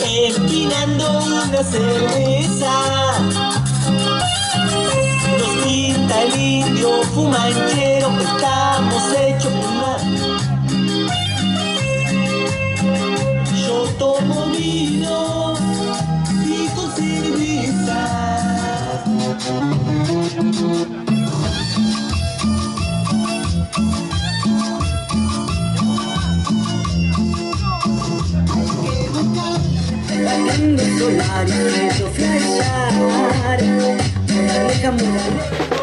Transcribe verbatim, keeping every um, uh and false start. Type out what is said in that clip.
empinando una cerveza. Nos pinta el indio fumanchero que estamos hechos fumar. Yo tomo vino y con cerveza. Bailando solar y yo fui a hallar, moraleja, moraleja.